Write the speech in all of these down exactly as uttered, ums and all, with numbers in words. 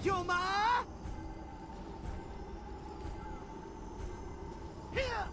Yuma! Here!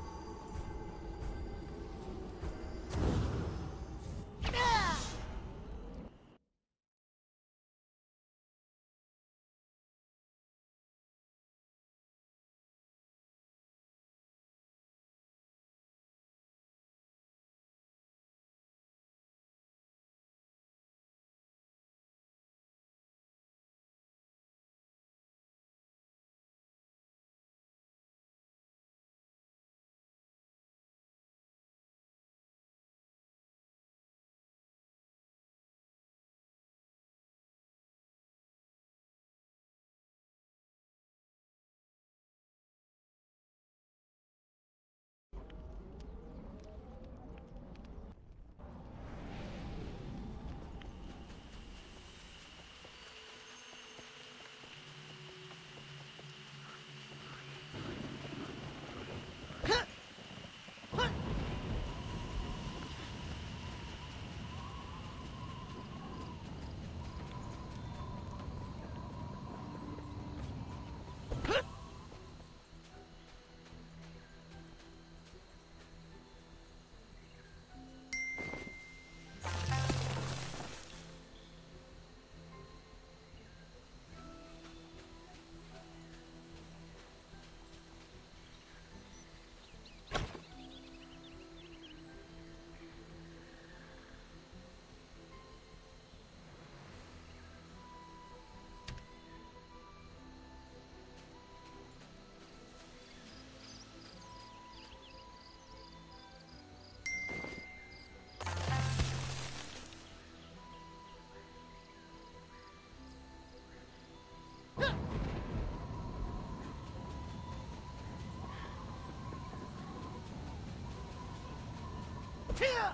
Here!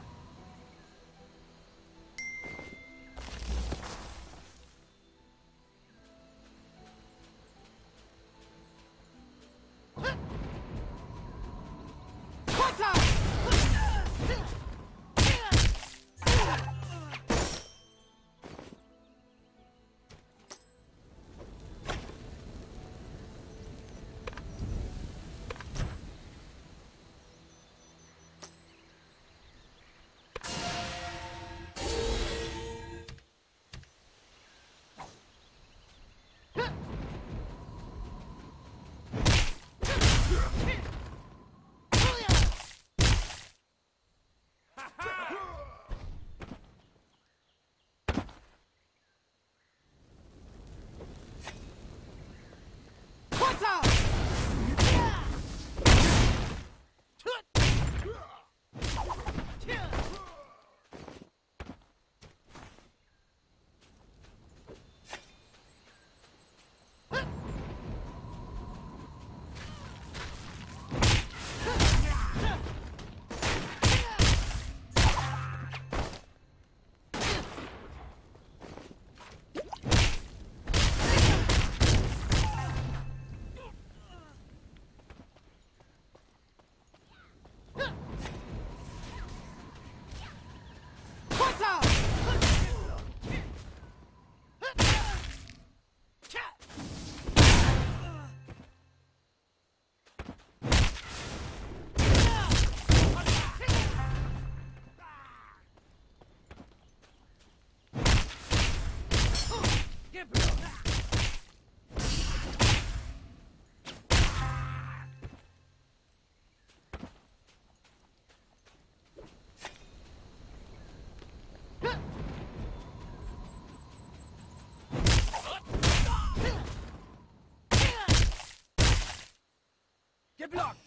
Get blocked!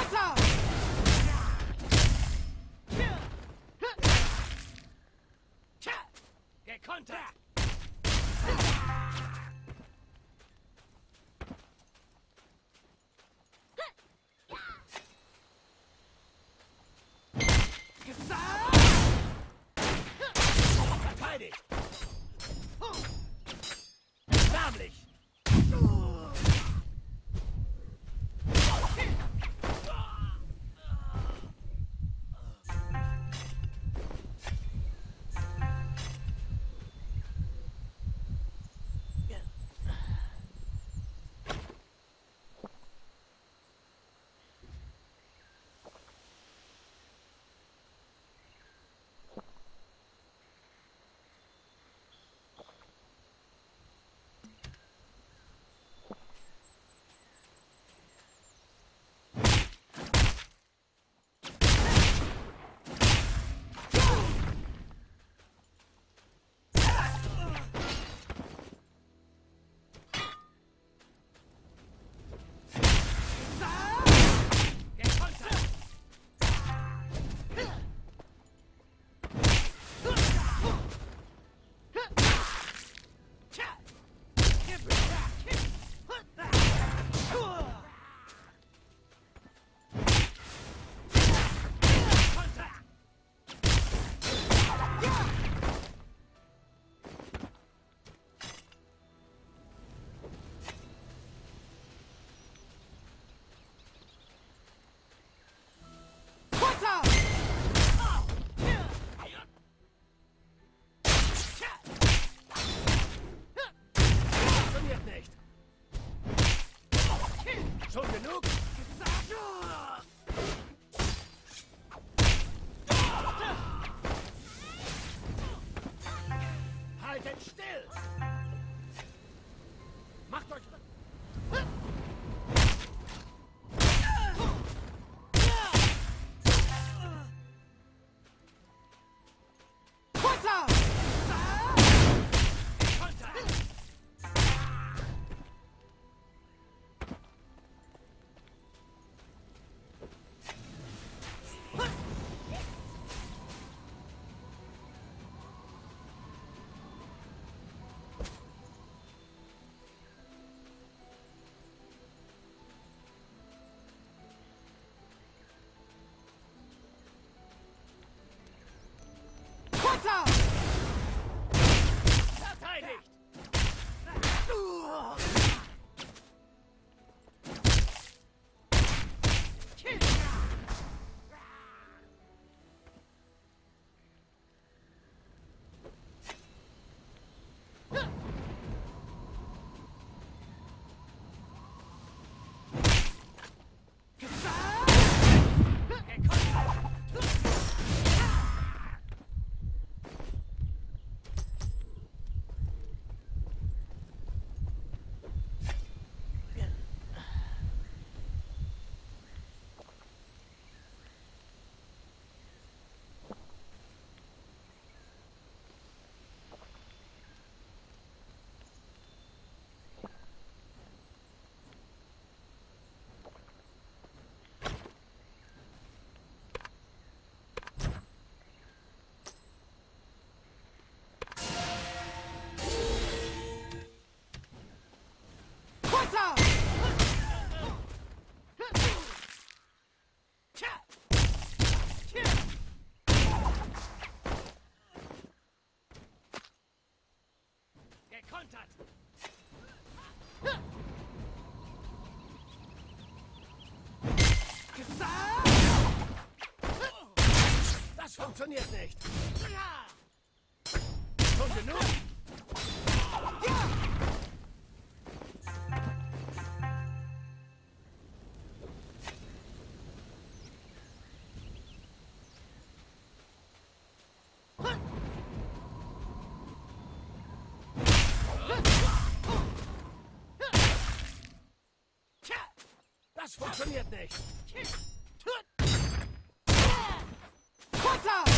Konter! Gekontert! Verteidigt! Erbärmlich! Schon genug? Haltet still! Macht euch... Verteidigt! Gekontert! Das funktioniert nicht! Schon genug? Das funktioniert nicht! Konter!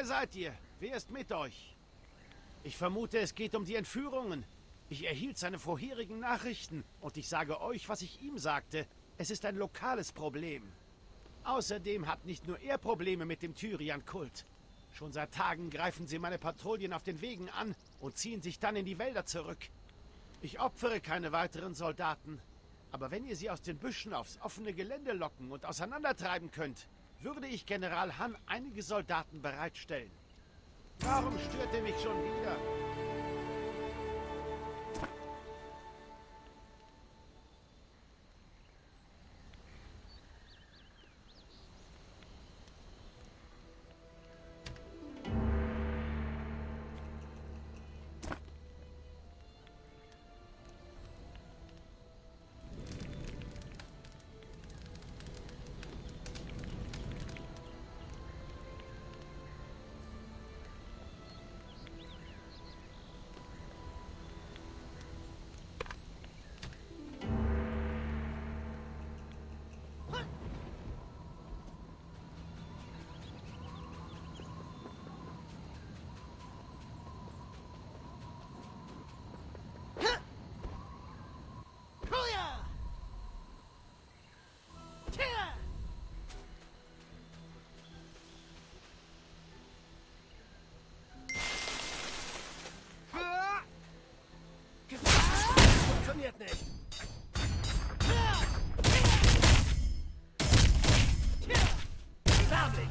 Wer seid ihr? Wer ist mit euch? Ich vermute, es geht um die Entführungen. Ich erhielt seine vorherigen Nachrichten und ich sage euch, was ich ihm sagte. Es ist ein lokales Problem. Außerdem hat nicht nur er Probleme mit dem Tyrian-Kult. Schon seit Tagen greifen sie meine Patrouillen auf den Wegen an und ziehen sich dann in die Wälder zurück. Ich opfere keine weiteren Soldaten. Aber wenn ihr sie aus den Büschen aufs offene Gelände locken und auseinandertreiben könnt, würde ich General Han einige Soldaten bereitstellen. Warum stört ihr mich schon wieder? Funktioniert nicht. Farblich.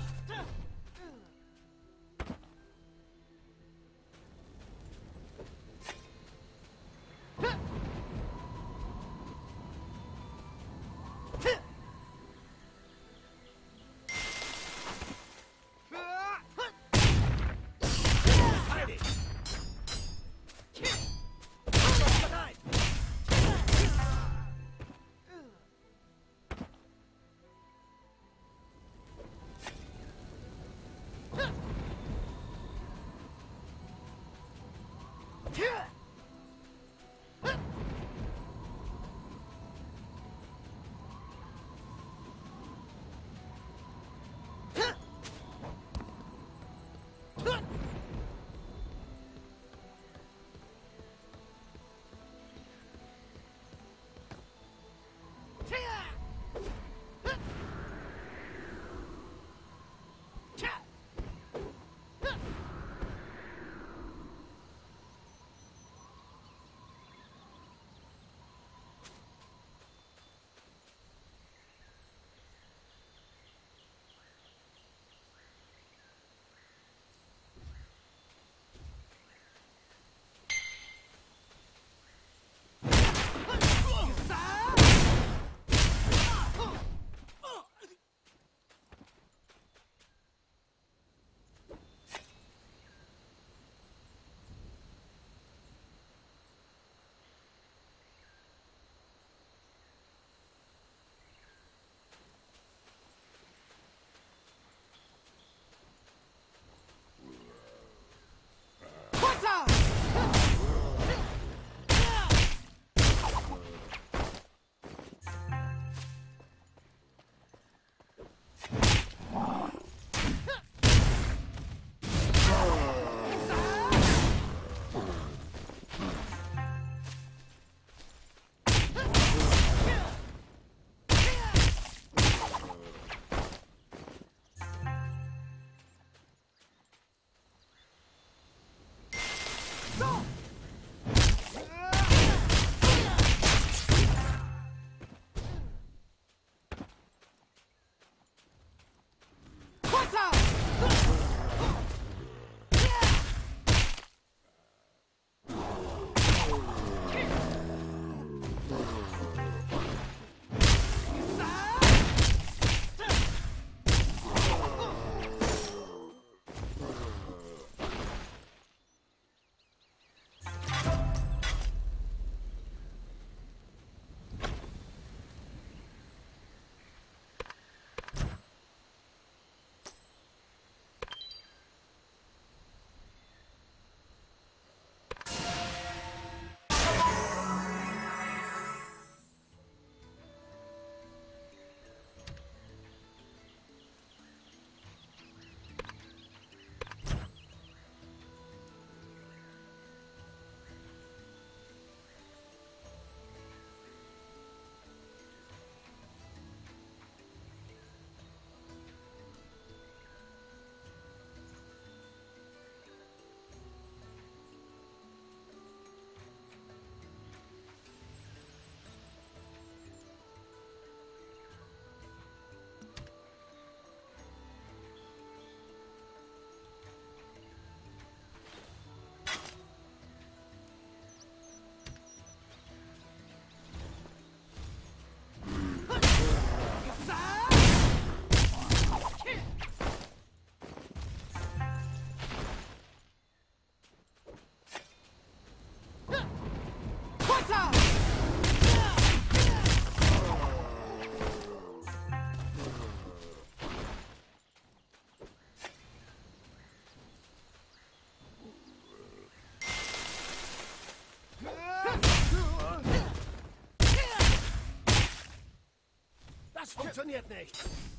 funktioniert nicht.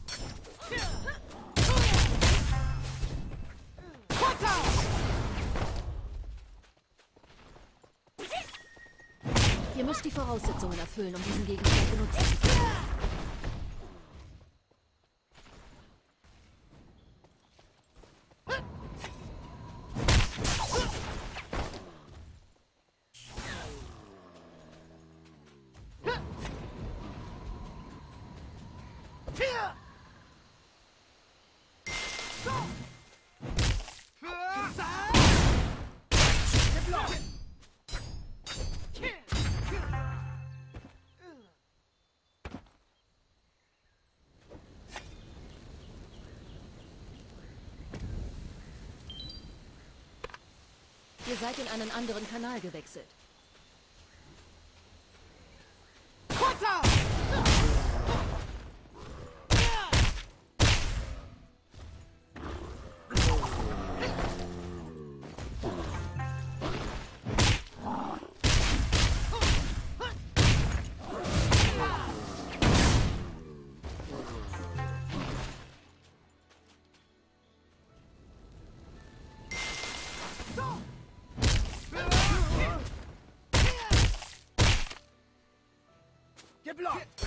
Ihr müsst die Voraussetzungen erfüllen, um diesen Gegenstand benutzen zu können. Ihr seid in einen anderen Kanal gewechselt. Geblockt!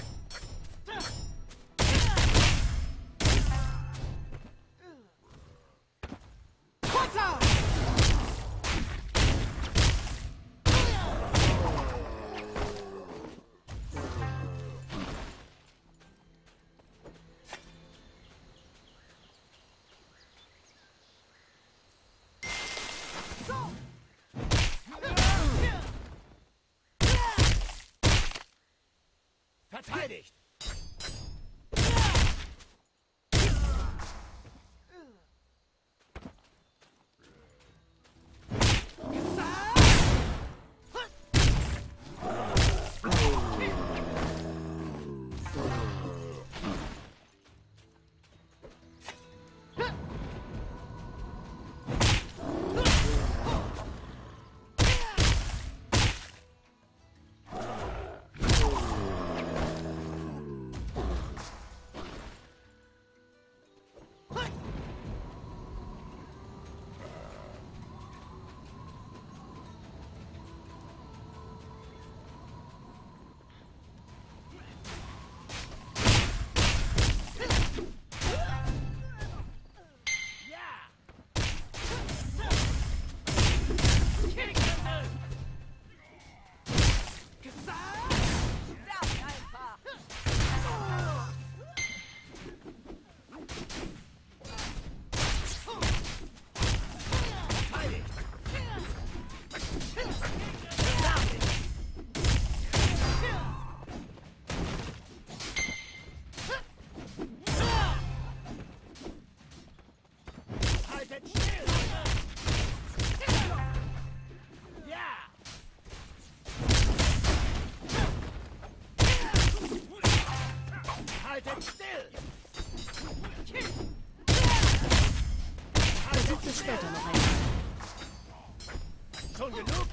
Verteidigt! Versucht es später noch einmal. Schon genug?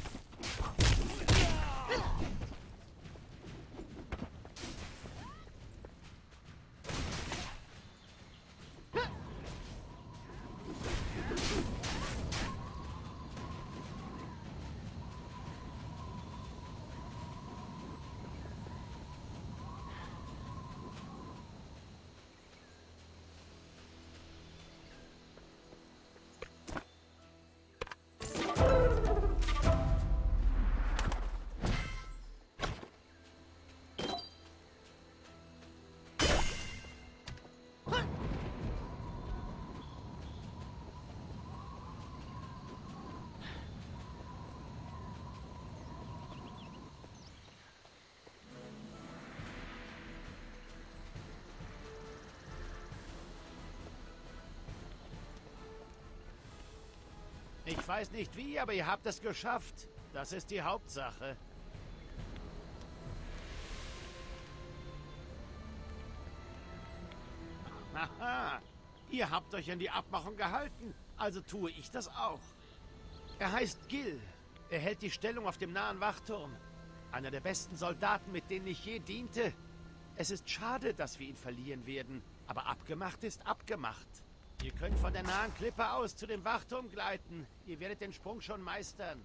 Ich weiß nicht wie, aber ihr habt es geschafft. Das ist die Hauptsache. Haha, ihr habt euch an die Abmachung gehalten, also tue ich das auch. Er heißt Gil. Er hält die Stellung auf dem nahen Wachturm. Einer der besten Soldaten, mit denen ich je diente. Es ist schade, dass wir ihn verlieren werden, aber abgemacht ist abgemacht. Ihr könnt von der nahen Klippe aus zu dem Wachturm gleiten. Ihr werdet den Sprung schon meistern.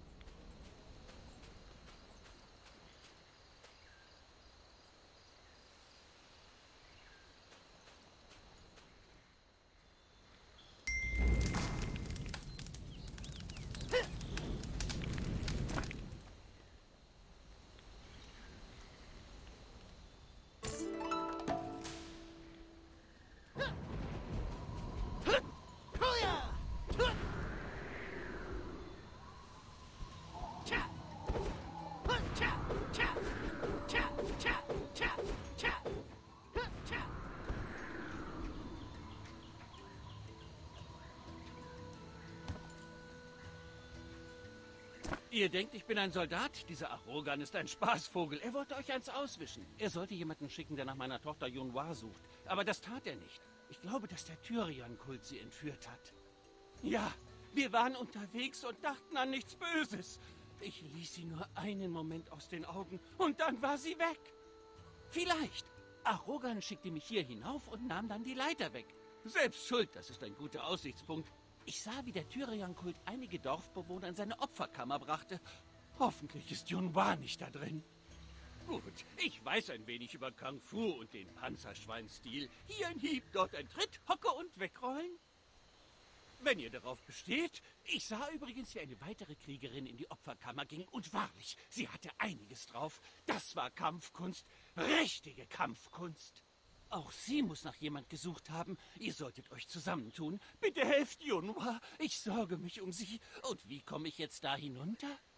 Ihr denkt, ich bin ein Soldat? Dieser Arrogan ist ein Spaßvogel. Er wollte euch eins auswischen. Er sollte jemanden schicken, der nach meiner Tochter Yunhua sucht. Aber das tat er nicht. Ich glaube, dass der Tyrion-Kult sie entführt hat. Ja, wir waren unterwegs und dachten an nichts Böses. Ich ließ sie nur einen Moment aus den Augen und dann war sie weg. Vielleicht. Arrogan schickte mich hier hinauf und nahm dann die Leiter weg. Selbst schuld, das ist ein guter Aussichtspunkt. Ich sah, wie der Tyrion-Kult einige Dorfbewohner in seine Opferkammer brachte. Hoffentlich ist Yunhua nicht da drin. Gut, ich weiß ein wenig über Kung Fu und den Panzerschweinstil. Hier ein Hieb, dort ein Tritt, Hocke und wegrollen. Wenn ihr darauf besteht. Ich sah übrigens, wie eine weitere Kriegerin in die Opferkammer ging. Und wahrlich, sie hatte einiges drauf. Das war Kampfkunst. Richtige Kampfkunst. Auch sie muss nach jemand gesucht haben. Ihr solltet euch zusammentun. Bitte helft Yunhua. Ich sorge mich um sie. Und wie komme ich jetzt da hinunter?